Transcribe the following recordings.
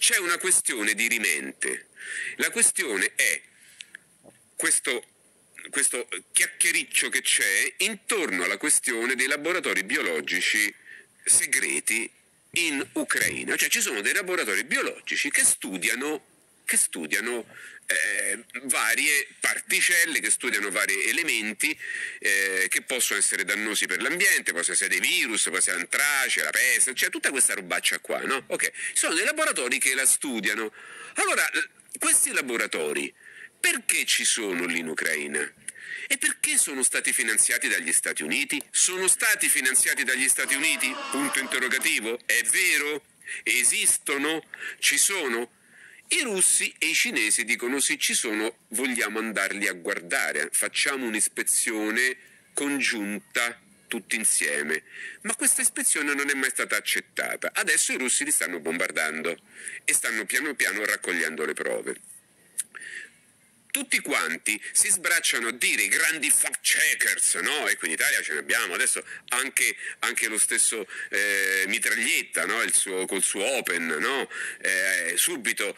c'è una questione dirimente. La questione è questo chiacchiericcio che c'è intorno alla questione dei laboratori biologici segreti in Ucraina. Cioè ci sono dei laboratori biologici che studiano varie particelle, che studiano vari elementi che possono essere dannosi per l'ambiente, possono essere dei virus, può essere l'antrace, la peste, cioè tutta questa robaccia qua, no? Ok, sono dei laboratori che la studiano. Allora, questi laboratori perché ci sono lì in Ucraina? E perché sono stati finanziati dagli Stati Uniti? Sono stati finanziati dagli Stati Uniti? Punto interrogativo. È vero? Esistono? Ci sono? I russi e i cinesi dicono sì, ci sono, vogliamo andarli a guardare, facciamo un'ispezione congiunta tutti insieme. Ma questa ispezione non è mai stata accettata. Adesso i russi li stanno bombardando e stanno piano piano raccogliendo le prove. Tutti quanti si sbracciano a dire, i grandi fact checkers, no? E qui in Italia ce ne abbiamo, adesso anche lo stesso Mitraglietta, no? Col suo Open, no? Subito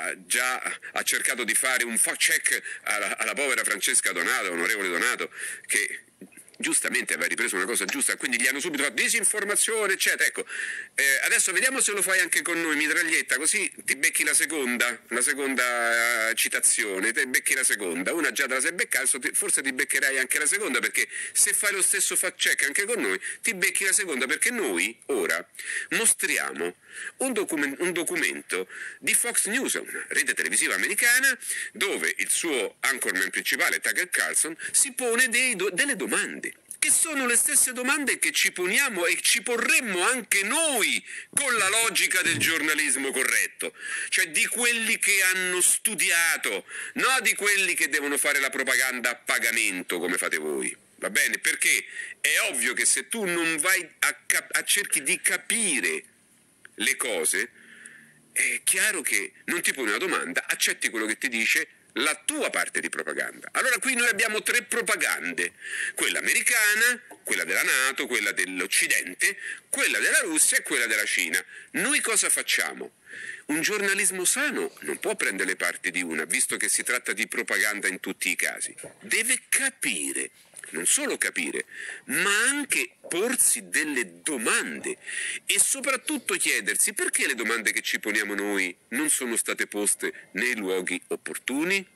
ha cercato di fare un fact check alla povera Francesca Donato, onorevole Donato, che giustamente aveva ripreso una cosa giusta, quindi gli hanno subito fatto disinformazione, eccetera. Ecco, adesso vediamo se lo fai anche con noi, Mitraglietta, così ti becchi la seconda citazione, ti becchi la seconda, una già te la sei beccata, forse ti beccherai anche la seconda, perché se fai lo stesso fact check anche con noi, ti becchi la seconda, perché noi ora mostriamo un documento di Fox News, una rete televisiva americana, dove il suo anchorman principale, Tucker Carlson, si pone delle domande, che sono le stesse domande che ci poniamo e ci porremmo anche noi con la logica del giornalismo corretto, cioè di quelli che hanno studiato, non di quelli che devono fare la propaganda a pagamento come fate voi. Va bene? Perché è ovvio che se tu non vai a cerchi di capire le cose, è chiaro che non ti poni una domanda, accetti quello che ti dice la tua parte di propaganda. Allora qui noi abbiamo tre propagande, quella americana, quella della NATO, quella dell'Occidente, quella della Russia e quella della Cina. Noi cosa facciamo? Un giornalismo sano non può prendere le parti di una, visto che si tratta di propaganda in tutti i casi. Deve capire, non solo capire, ma anche porsi delle domande e soprattutto chiedersi perché le domande che ci poniamo noi non sono state poste nei luoghi opportuni,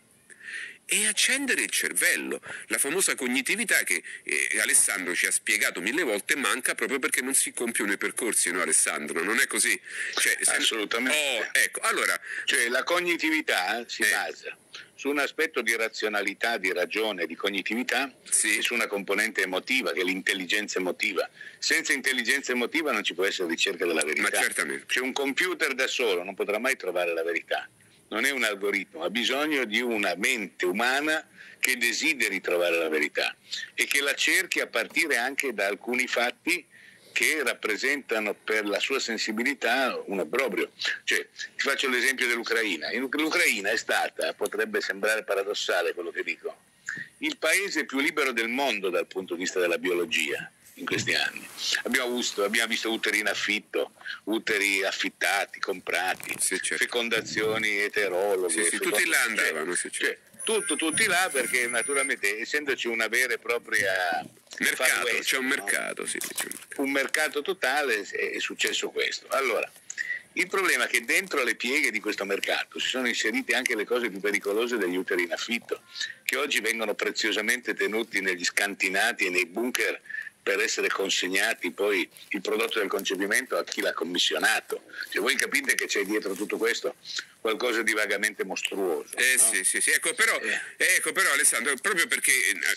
e accendere il cervello. La famosa cognitività che Alessandro ci ha spiegato 1000 volte manca proprio perché non si compiono i percorsi, no Alessandro? Non è così? Cioè, assolutamente. Ecco, allora, cioè la cognitività si basa su un aspetto di razionalità, di ragione, di cognitività, sì, e su una componente emotiva, che è l'intelligenza emotiva. Senza intelligenza emotiva non ci può essere ricerca della verità. Ma certamente. Cioè un computer da solo non potrà mai trovare la verità. Non è un algoritmo, ha bisogno di una mente umana che desideri trovare la verità e che la cerchi a partire anche da alcuni fatti che rappresentano per la sua sensibilità un obbrobrio. Cioè, ti faccio l'esempio dell'Ucraina. L'Ucraina è stata, potrebbe sembrare paradossale quello che dico, il paese più libero del mondo dal punto di vista della biologia in questi anni. Abbiamo visto uteri in affitto, uteri affittati, comprati, sì, certo, fecondazioni eterologhe. Sì, tutti là andavano. Sì, certo. Tutti là, perché naturalmente essendoci una vera e propria mercato, West, c'è un mercato, no? Sì. Un mercato totale, è successo questo. Allora, il problema è che dentro le pieghe di questo mercato si sono inserite anche le cose più pericolose degli uteri in affitto, che oggi vengono preziosamente tenuti negli scantinati e nei bunker per essere consegnati poi il prodotto del concepimento a chi l'ha commissionato. Cioè, voi capite che c'è dietro tutto questo qualcosa di vagamente mostruoso. No? Sì. Ecco però Alessandro, proprio perché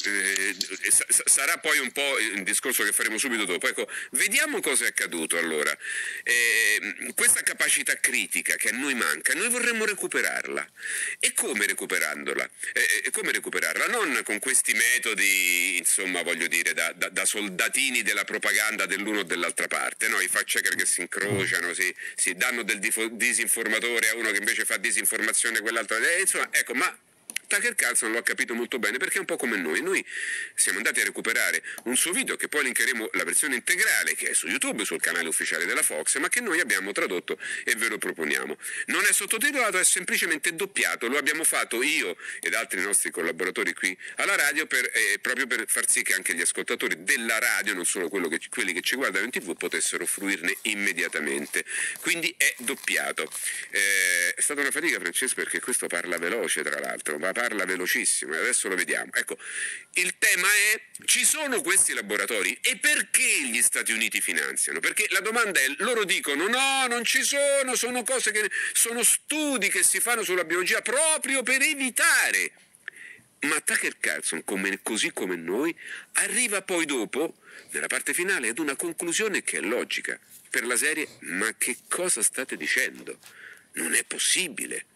sarà poi un po' il discorso che faremo subito dopo. Ecco, vediamo cosa è accaduto allora. Questa capacità critica che a noi manca, noi vorremmo recuperarla. E come recuperandola? Come recuperarla? Non con questi metodi, insomma, voglio dire, da soldatini della propaganda dell'uno o dell'altra parte, no? I fact checker che si incrociano, si danno del disinformatore a uno che invece fa disinformazione quell'altra, insomma, ecco, ma Tucker Carlson lo ha capito molto bene perché è un po' come noi. Noi siamo andati a recuperare un suo video che poi linkeremo la versione integrale che è su YouTube, sul canale ufficiale della Fox, ma che noi abbiamo tradotto e ve lo proponiamo. Non è sottotitolato, è semplicemente doppiato. Lo abbiamo fatto io ed altri nostri collaboratori qui alla radio proprio per far sì che anche gli ascoltatori della radio, non solo quelli che ci guardano in TV, potessero fruirne immediatamente. Quindi è doppiato. È stata una fatica, Francesco, perché questo parla veloce, tra l'altro, ma parla velocissimo e adesso lo vediamo. Ecco, il tema è: ci sono questi laboratori e perché gli Stati Uniti finanziano? Perché la domanda è: loro dicono no, non ci sono cose sono studi che si fanno sulla biologia proprio per evitare. Ma Tucker Carlson, così come noi, arriva poi dopo, nella parte finale, ad una conclusione che è logica. Per la serie: ma che cosa state dicendo? Non è possibile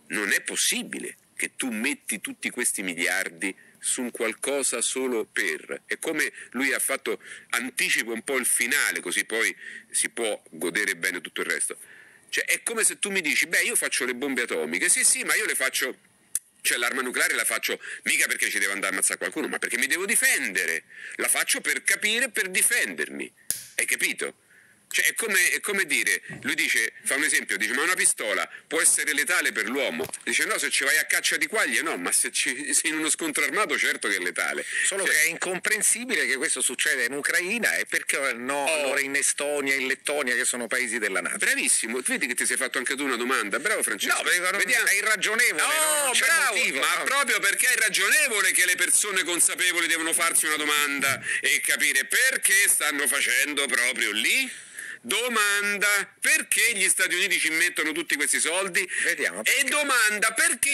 che tu metti tutti questi miliardi su un qualcosa solo per. È come lui ha fatto, anticipa un po' il finale, così poi si può godere bene tutto il resto. Cioè è come se tu mi dici: beh, io faccio le bombe atomiche, sì, ma io le faccio, cioè l'arma nucleare la faccio mica perché ci devo andare a ammazzare qualcuno, ma perché mi devo difendere, la faccio per capire, per difendermi, hai capito? Cioè è come dire, lui dice, fa un esempio, dice: ma una pistola può essere letale per l'uomo? Dice: no, se ci vai a caccia di quaglie no, ma se sei in uno scontro armato certo che è letale. Solo che è incomprensibile che questo succeda in Ucraina e perché no allora in Estonia, in Lettonia, che sono paesi della NATO. Bravissimo, vedi che ti sei fatto anche tu una domanda, bravo Francesco. No, è irragionevole, non c'è bravo, motivo. Ma no? proprio perché è irragionevole che le persone consapevoli devono farsi una domanda e capire perché stanno facendo proprio lì. Domanda: perché gli Stati Uniti ci mettono tutti questi soldi? Vediamo. E domanda: perché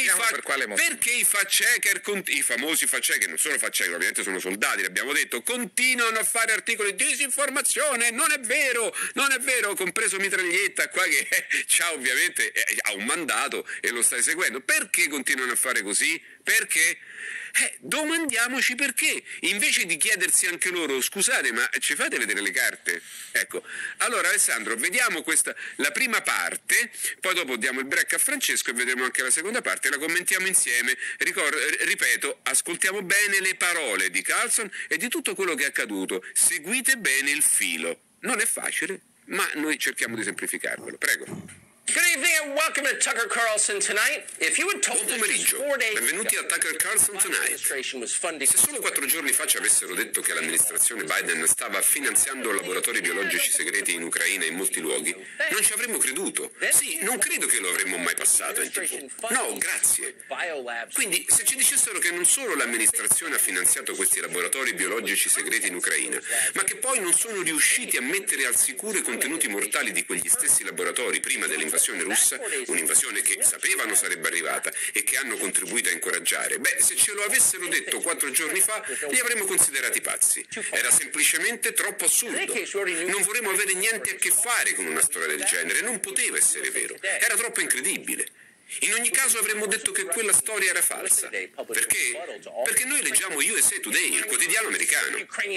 i fact-checker, i famosi fact-checker, non sono fact-checker, ovviamente sono soldati, l'abbiamo detto, continuano a fare articoli di disinformazione? Non è vero, compreso Mitraglietta qua che ovviamente ha un mandato e lo stai seguendo. Perché continuano a fare così? Perché? Domandiamoci perché, invece di chiedersi anche loro: scusate, ma ci fate vedere le carte? Ecco, allora Alessandro, vediamo la prima parte, poi dopo diamo il break a Francesco e vedremo anche la seconda parte, la commentiamo insieme. Ripeto, ascoltiamo bene le parole di Carlson e di tutto quello che è accaduto, seguite bene il filo. Non è facile, ma noi cerchiamo di semplificarvelo. Prego. Good evening and welcome to Tucker Carlson Tonight. If you had told Buon pomeriggio, benvenuti a Tucker Carlson Tonight. Se solo 4 giorni fa ci avessero detto che l'amministrazione Biden stava finanziando laboratori biologici segreti in Ucraina e in molti luoghi, non ci avremmo creduto. Sì, non credo che lo avremmo mai passato in TV. No, grazie. Quindi, se ci dicessero che non solo l'amministrazione ha finanziato questi laboratori biologici segreti in Ucraina, ma che poi non sono riusciti a mettere al sicuro i contenuti mortali di quegli stessi laboratori prima dell'invasione russa, un'invasione che sapevano sarebbe arrivata e che hanno contribuito a incoraggiare, se ce lo avessero detto 4 giorni fa, li avremmo considerati pazzi. Era semplicemente troppo assurdo. Non vorremmo avere niente a che fare con una storia del genere, non poteva essere vero. Era troppo incredibile. In ogni caso avremmo detto che quella storia era falsa. Perché? Perché noi leggiamo USA Today, il quotidiano americano.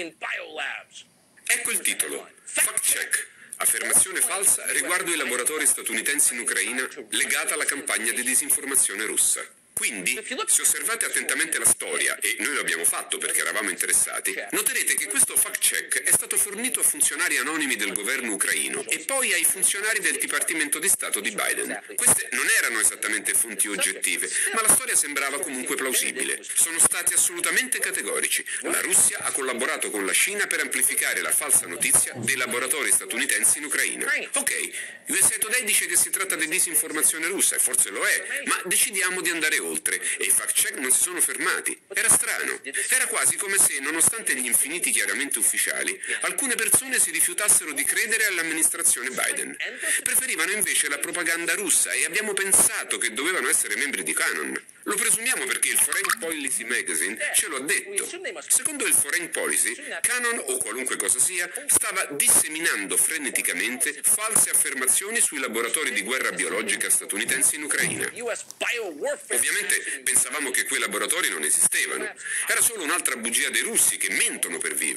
Ecco il titolo: Fact Check. Affermazione falsa riguardo i laboratori statunitensi in Ucraina legata alla campagna di disinformazione russa. Quindi, se osservate attentamente la storia, e noi lo abbiamo fatto perché eravamo interessati, noterete che questo fact-check è stato fornito a funzionari anonimi del governo ucraino e poi ai funzionari del Dipartimento di Stato di Biden. Queste non erano esattamente fonti oggettive, ma la storia sembrava comunque plausibile. Sono stati assolutamente categorici. La Russia ha collaborato con la Cina per amplificare la falsa notizia dei laboratori statunitensi in Ucraina. Ok, USA Today dice che si tratta di disinformazione russa, e forse lo è, ma decidiamo di andare oltre e i fact check non si sono fermati. Era strano. Era quasi come se, nonostante gli infiniti chiarimenti ufficiali, alcune persone si rifiutassero di credere all'amministrazione Biden. Preferivano invece la propaganda russa e abbiamo pensato che dovevano essere membri di Canon. Lo presumiamo perché il Foreign Policy Magazine ce lo ha detto. Secondo il Foreign Policy, Canon o qualunque cosa sia, stava disseminando freneticamente false affermazioni sui laboratori di guerra biologica statunitensi in Ucraina. Ovviamente pensavamo che quei laboratori non esistevano. Era solo un'altra bugia dei russi che mentono per vivere.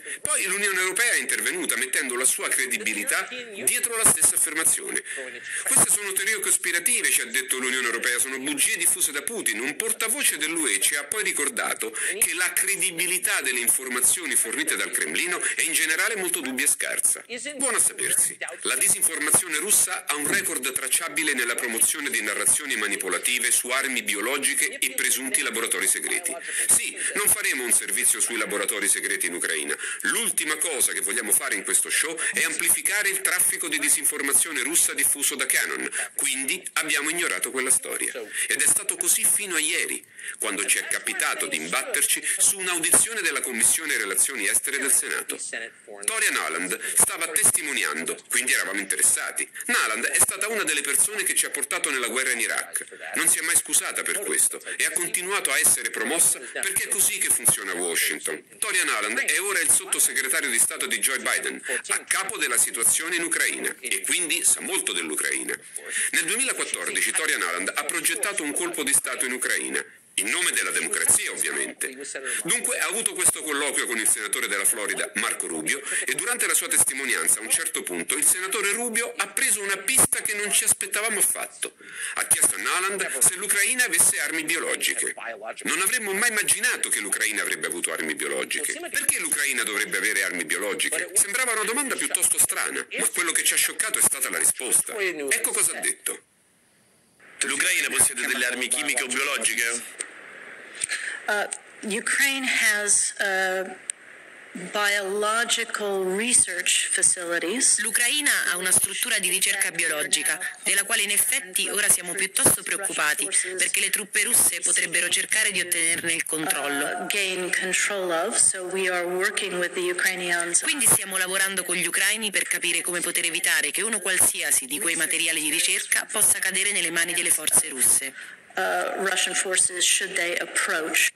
Poi l'Unione Europea è intervenuta mettendo la sua credibilità dietro la stessa affermazione. Queste sono teorie cospirative, ci ha detto l'Unione Europea, sono bugie diffuse da Putin. Un portavoce dell'UE ci ha poi ricordato che la credibilità delle informazioni fornite dal Cremlino è in generale molto dubbia e scarsa. Buono a sapersi. La disinformazione russa ha un record tracciabile nella promozione di narrazioni manipolative su armi biologiche e presunti laboratori segreti. Sì, non faremo un servizio sui laboratori segreti in Ucraina. L'ultima cosa che vogliamo fare in questo show è amplificare il traffico di disinformazione russa diffuso da Canon. Quindi abbiamo ignorato quella storia. Ed è stato così fino a ieri, quando ci è capitato di imbatterci su un'audizione della Commissione Relazioni Estere del Senato. Toria Nuland stava testimoniando, quindi eravamo interessati. Nuland è stata una delle persone che ci ha portato nella guerra in Iraq. Non si è mai scusata per questo e ha continuato a essere promossa perché è così che funziona a Washington. Toria Nuland è ora il sottosegretario di Stato di Joe Biden, a capo della situazione in Ucraina e quindi sa molto dell'Ucraina. Nel 2014 Toria Nuland ha progettato un colpo di Stato in Ucraina. In nome della democrazia, ovviamente. Dunque ha avuto questo colloquio con il senatore della Florida, Marco Rubio, e durante la sua testimonianza, a un certo punto, il senatore Rubio ha preso una pista che non ci aspettavamo affatto. Ha chiesto a Nuland se l'Ucraina avesse armi biologiche. Non avremmo mai immaginato che l'Ucraina avrebbe avuto armi biologiche. Perché l'Ucraina dovrebbe avere armi biologiche? Sembrava una domanda piuttosto strana, ma quello che ci ha scioccato è stata la risposta. Ecco cosa ha detto. L'Ucraina possiede delle armi chimiche o biologiche? Ukraine has biological research facilities. L'Ucraina ha una struttura di ricerca biologica, della quale in effetti ora siamo piuttosto preoccupati, perché le truppe russe potrebbero cercare di ottenerne il controllo. Quindi stiamo lavorando con gli ucraini per capire come poter evitare che uno qualsiasi di quei materiali di ricerca possa cadere nelle mani delle forze russe. Russian forces should they approach.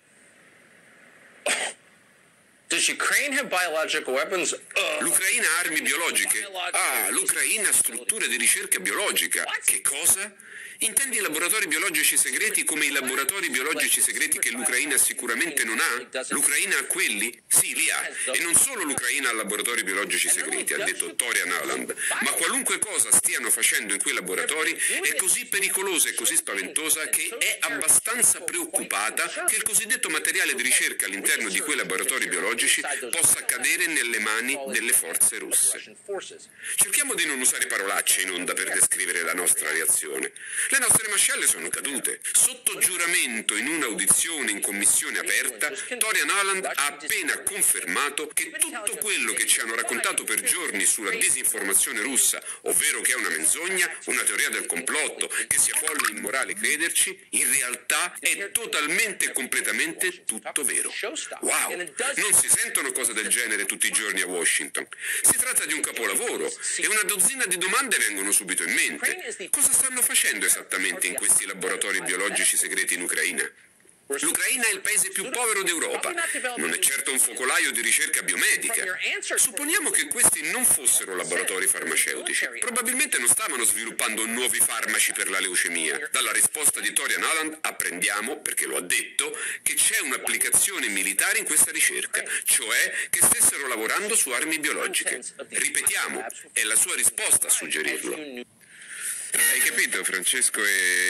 Does Ukraine have biological weapons? L'Ucraina ha armi biologiche? Ah, l'Ucraina ha strutture di ricerca biologica. Che cosa? Intendi i laboratori biologici segreti come i laboratori biologici segreti che l'Ucraina sicuramente non ha? L'Ucraina ha quelli? Sì, li ha. E non solo l'Ucraina ha laboratori biologici segreti, ha detto Toria Nuland, ma qualunque cosa stiano facendo in quei laboratori è così pericolosa e così spaventosa che è abbastanza preoccupata che il cosiddetto materiale di ricerca all'interno di quei laboratori biologici possa cadere nelle mani delle forze russe. Cerchiamo di non usare parolacce in onda per descrivere la nostra reazione. Le nostre mascelle sono cadute. Sotto giuramento in un'audizione in commissione aperta, Toria Nuland ha appena confermato che tutto quello che ci hanno raccontato per giorni sulla disinformazione russa, ovvero che è una menzogna, una teoria del complotto, che sia folle e immorale crederci, in realtà è totalmente e completamente tutto vero. Wow! Non si sentono cose del genere tutti i giorni a Washington. Si tratta di un capolavoro e una dozzina di domande vengono subito in mente. Cosa stanno facendo esattamente in questi laboratori biologici segreti in Ucraina? L'Ucraina è il paese più povero d'Europa, non è certo un focolaio di ricerca biomedica. Supponiamo che questi non fossero laboratori farmaceutici, probabilmente non stavano sviluppando nuovi farmaci per la leucemia. Dalla risposta di Toria Nuland apprendiamo, perché lo ha detto, che c'è un'applicazione militare in questa ricerca, cioè che stessero lavorando su armi biologiche. Ripetiamo, è la sua risposta a suggerirlo. Hai capito, Francesco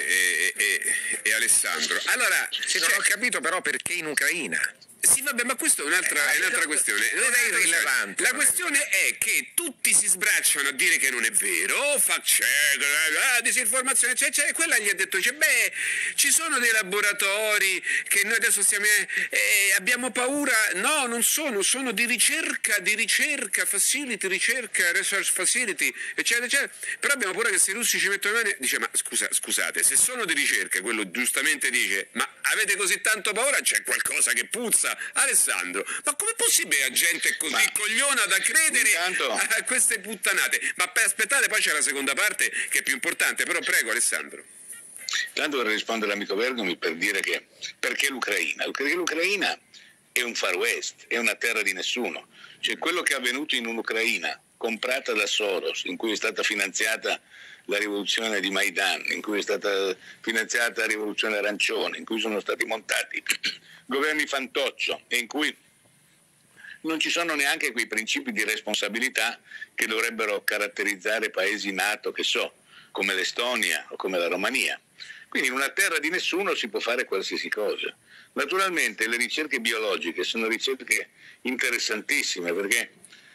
e Alessandro? Allora, Se non ho capito però perché in Ucraina. sì, vabbè, ma questa è un'altra questione. Non è irrilevante. La questione è che tutti si sbracciano a dire che non è vero, fact check, disinformazione, e quella gli ha detto, dice, beh, ci sono dei laboratori che noi adesso abbiamo paura, no, non sono di ricerca, facility, ricerca, research facility, eccetera, eccetera, però abbiamo paura che se i russi ci mettono le mani, dice, ma scusate, se sono di ricerca, quello giustamente dice, ma avete così tanto paura, c'è qualcosa che puzza. Alessandro, ma com'è possibile la gente così cogliona da credere a queste puttanate? Ma aspettate, poi c'è la seconda parte che è più importante, però prego Alessandro. Tanto vorrei rispondere all'amico Bergomi per dire che perché l'Ucraina? Perché l'Ucraina è un Far West, è una terra di nessuno. Cioè quello che è avvenuto in un'Ucraina comprata da Soros, in cui è stata finanziata la rivoluzione di Maidan, in cui è stata finanziata la rivoluzione arancione, in cui sono stati montati governi fantoccio e in cui non ci sono neanche quei principi di responsabilità che dovrebbero caratterizzare paesi NATO, che so, come l'Estonia o come la Romania. Quindi in una terra di nessuno si può fare qualsiasi cosa. Naturalmente le ricerche biologiche sono ricerche interessantissime, perché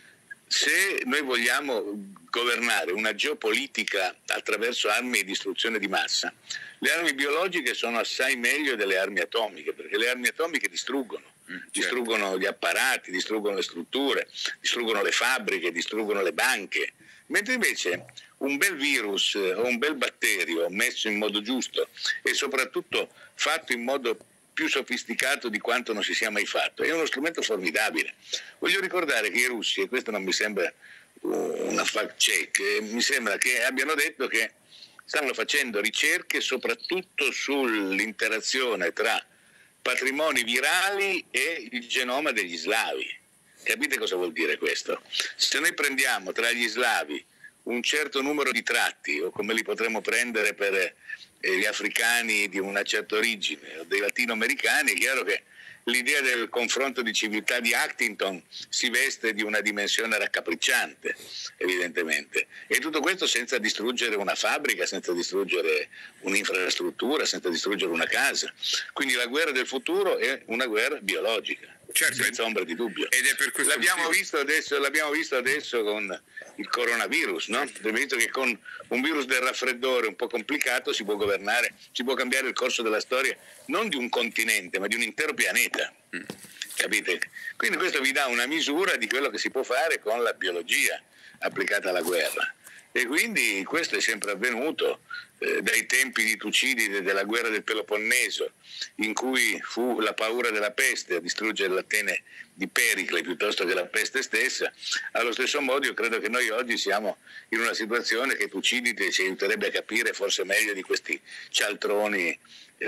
se noi vogliamo governare una geopolitica attraverso armi e distruzione di massa, le armi biologiche sono assai meglio delle armi atomiche, perché le armi atomiche distruggono. Distruggono gli apparati, distruggono le strutture, distruggono le fabbriche, distruggono le banche, mentre invece un bel virus o un bel batterio messo in modo giusto e soprattutto fatto in modo più sofisticato di quanto non si sia mai fatto, è uno strumento formidabile. Voglio ricordare che i russi, e questo non mi sembra una fact check, mi sembra che abbiano detto che stanno facendo ricerche soprattutto sull'interazione tra patrimoni virali e il genoma degli slavi. Capite cosa vuol dire questo? Se noi prendiamo tra gli slavi un certo numero di tratti, o come li potremmo prendere per gli africani di una certa origine o dei latinoamericani, è chiaro che l'idea del confronto di civiltà di Huntington si veste di una dimensione raccapricciante, evidentemente. E tutto questo senza distruggere una fabbrica, senza distruggere un'infrastruttura, senza distruggere una casa. Quindi la guerra del futuro è una guerra biologica. Certo, senza ombra di dubbio. Ed è per questo l'abbiamo visto adesso con il coronavirus, no? Abbiamo visto che con un virus del raffreddore un po' complicato si può governare, si può cambiare il corso della storia non di un continente ma di un intero pianeta. Capite? Quindi questo vi dà una misura di quello che si può fare con la biologia applicata alla guerra. E quindi questo è sempre avvenuto dai tempi di Tucidide della guerra del Peloponneso, in cui fu la paura della peste a distruggere l'Atene di Pericle piuttosto che la peste stessa. Allo stesso modo io credo che noi oggi siamo in una situazione che Tucidide ci aiuterebbe a capire forse meglio di questi cialtroni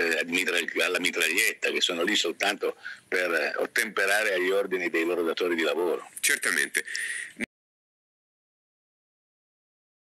alla mitraglietta, che sono lì soltanto per ottemperare agli ordini dei loro datori di lavoro. Certamente.